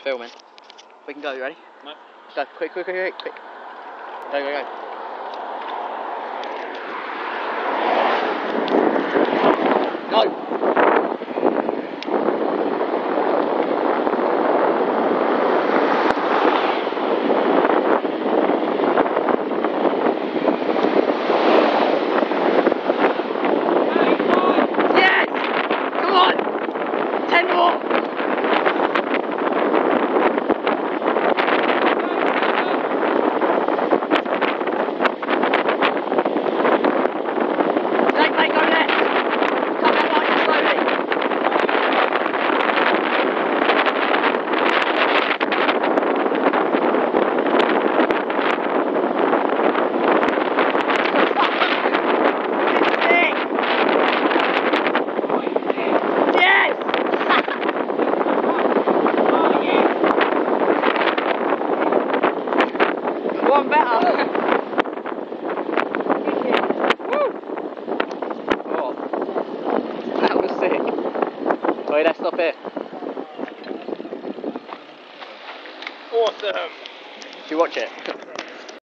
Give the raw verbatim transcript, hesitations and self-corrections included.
Filming. We can go, you ready? No. Go, quick, quick, quick, quick, quick. Go, go, go. Go! Yes! Come on! Ten more! One better. Woo! Oh, that was sick. Wait, let's stop here. Awesome. Should you watch it?